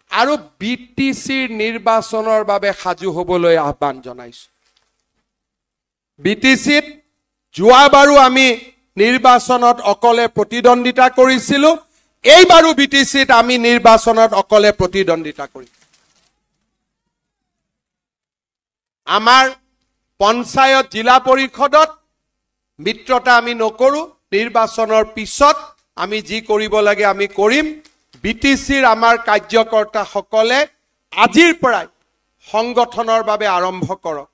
আৰু BTCৰ নিৰ্বাচনৰ বাবে সাজু হ'বলৈ আহ্বান জনাইছো BTCত যোৱাবাৰো আমি নিৰ্বাচনত অকলে প্ৰতিদ্বন্দিতা কৰিছিলো এইবাৰো BTCত আমি নিৰ্বাচনত অকলে প্ৰতিদ্বন্দিতা কৰিম আমাৰ পঞ্চায়ত জিলা পৰিষদত মিত্ৰতা আমি নকৰো নিৰ্বাচনৰ পিছত আমি যি কৰিব লাগে আমি কৰিম BTCৰ আমাৰ কাৰ্যকৰ্তা সকলে আজিৰ পৰাই সংগঠনৰ বাবে আৰম্ভ কৰক